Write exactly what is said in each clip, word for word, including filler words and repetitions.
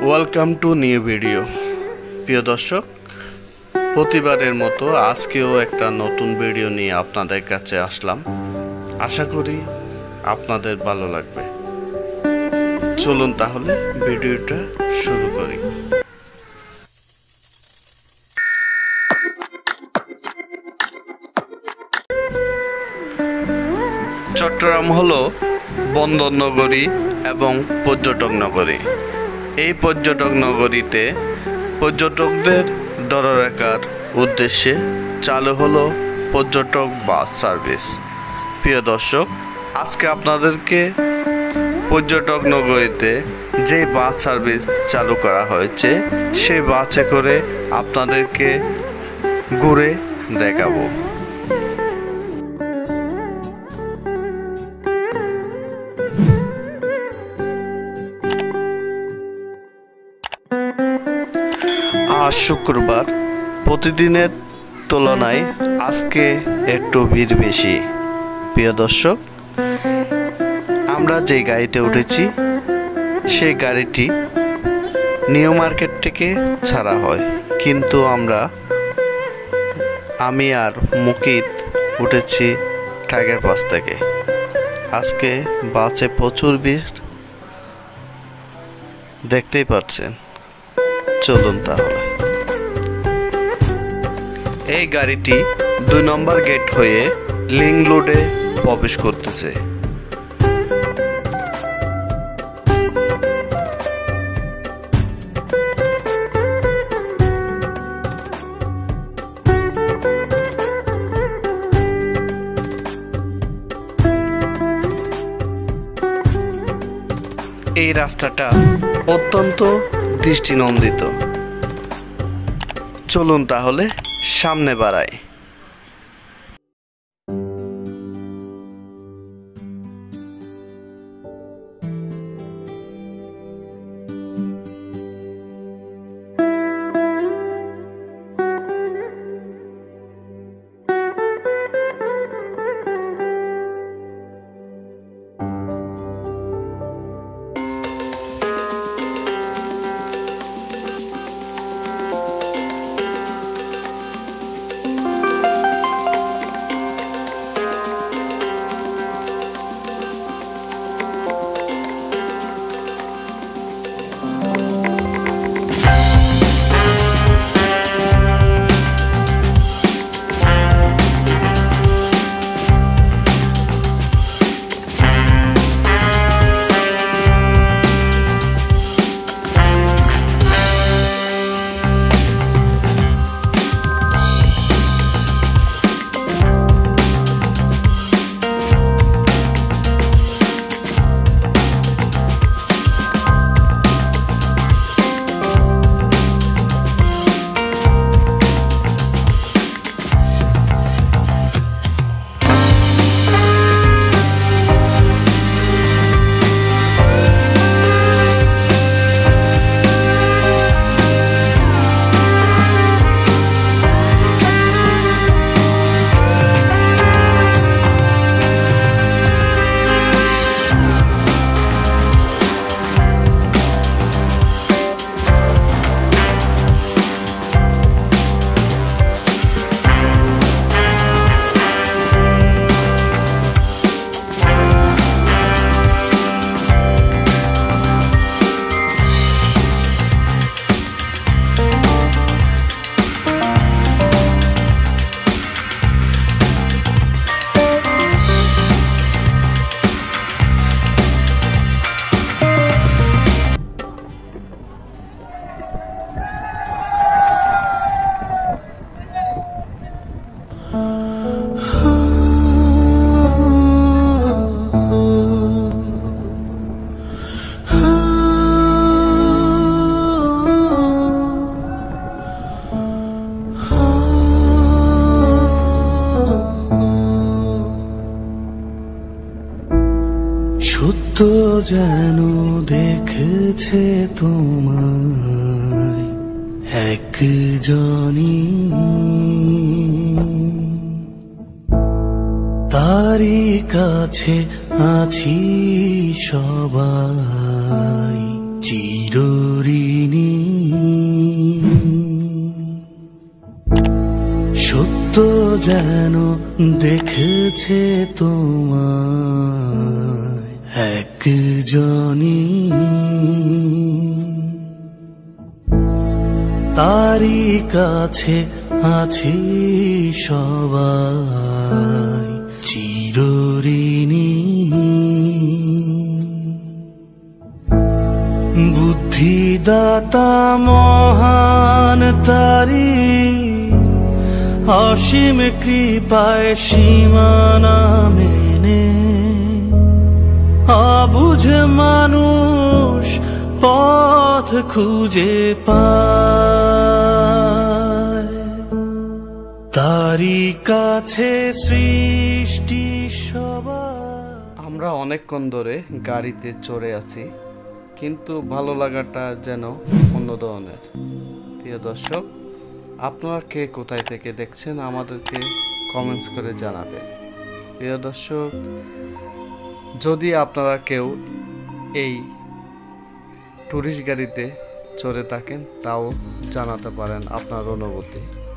Welcome to new video. প্রিয় দর্শক, প্রতিবারের মতো আজকেও একটা নতুন ভিডিও নিয়ে আপনাদের কাছে আসলাম। আশা করি আপনাদের ভালো লাগবে। চলুন তাহলে ভিডিওটা শুরু করি। চট্টগ্রাম হলো বন্দর নগরী এবং পর্যটক নগরী। এই পর্যটক নগরীতে পর্যটকদের ধরে রাখার উদ্দেশ্যে চালু হলো পর্যটক বাস সার্ভিস। প্রিয় দর্শক, আজকে আপনাদেরকে পর্যটক নগরীতে যে বাস সার্ভিস চালু করা হয়েছে সেই বাসে করে আপনাদেরকে ঘুরে দেখাবো। আজ শুক্রবার, প্রতিদিনের তুলনায় আজকে একটু ভিড় বেশি। প্রিয় দর্শক, আমরা যে গাড়িতে উঠেছি সেই গাড়িটি নিউ মার্কেট থেকে ছাড়া হয়, কিন্তু আমরা আমি আর মুকিত উঠেছি টাইগার পাস থেকে। আজকে বাসে প্রচুর ভিড় দেখতেই পাচ্ছেন। চলুন তাহলে। এই গাড়িটি দুই নম্বর গেট হয়ে লিং রোডে প্রবেশ করতেছে। এই রাস্তাটা অত্যন্ত দৃষ্টিনন্দিত। চলুন তাহলে সামনে বাড়াই। সত্য যেন দেখেছে তোমায় একজনই, তারই কাছে আছি সবাই চিরঋণী। যেন দেখেছে তোমায় একজনই, তারই কাছে আছি সবাই চিরঋণী। বুদ্ধিদাতা মহান তারি, অসীম কৃপায় সীমানা মেনে অবুঝ মানুষ পথ খুঁজে পায়, তারই কাছে সৃষ্টি সবার। আমরা অনেকক্ষণ ধরে গাড়িতে চড়ে আছি, কিন্তু ভালো লাগাটা যেন অন্য ধরনের। প্রিয় দর্শক, আপনারা কে কোথায় থেকে দেখছেন আমাদেরকে কমেন্টস করে জানাবেন। প্রিয় দর্শক, যদি আপনারা কেউ এই ট্যুরিস্ট গাড়িতে চড়ে থাকেন তাও জানাতে পারেন আপনার অনুভূতি।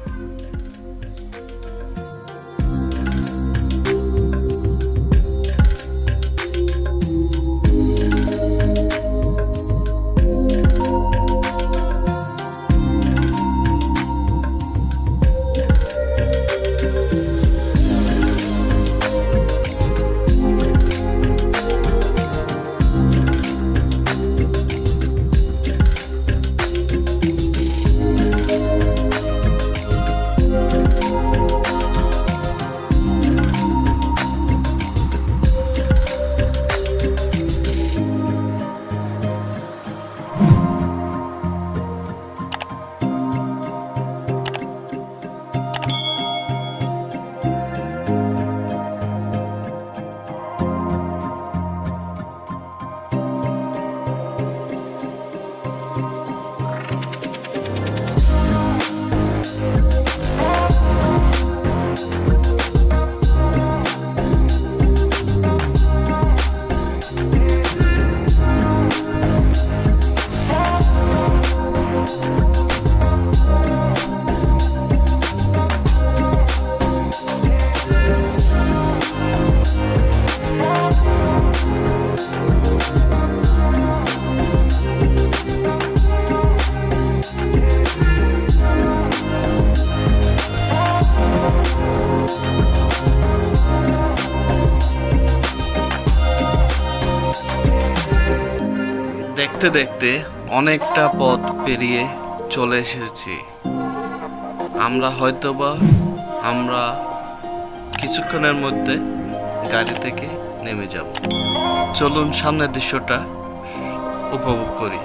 দেখতে দেখতে অনেকটা পথ পেরিয়ে চলে এসেছি আমরা। হয়তোবা আমরা কিছুক্ষণের মধ্যে গাড়ি থেকে নেমে যাব। চলুন সামনের দৃশ্যটা উপভোগ করি।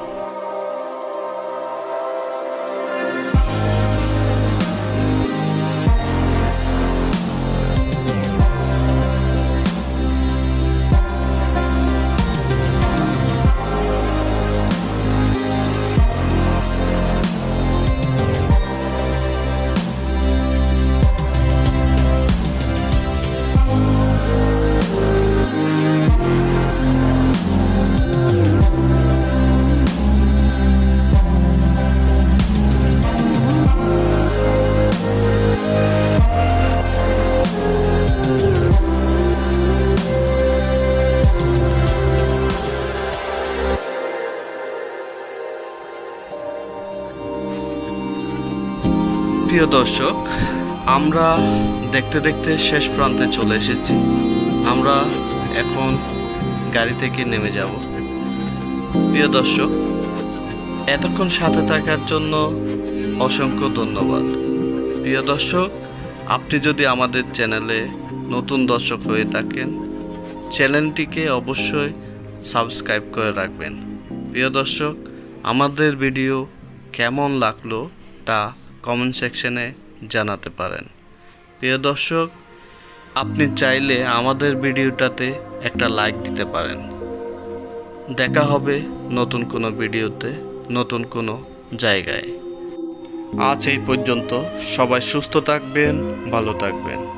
প্রিয় দর্শক, আমরা দেখতে দেখতে শেষ প্রান্তে চলে এসেছি। আমরা এখন গাড়ি থেকে নেমে যাব। প্রিয় দর্শক, এতক্ষণ সাথে থাকার জন্য অসংখ্য ধন্যবাদ। প্রিয় দর্শক, আপনি যদি আমাদের চ্যানেলে নতুন দর্শক হয়ে থাকেন, চ্যানেলটিকে অবশ্যই সাবস্ক্রাইব করে রাখবেন। প্রিয় দর্শক, আমাদের ভিডিও কেমন লাগলো তা কমেন্ট সেকশনে জানাতে পারেন। প্রিয় দর্শক, আপনি চাইলে আমাদের ভিডিওটাতে একটা লাইক দিতে পারেন। দেখা হবে নতুন কোনো ভিডিওতে, নতুন কোনো জায়গায়। আজ এই পর্যন্ত। সবাই সুস্থ থাকবেন, ভালো থাকবেন।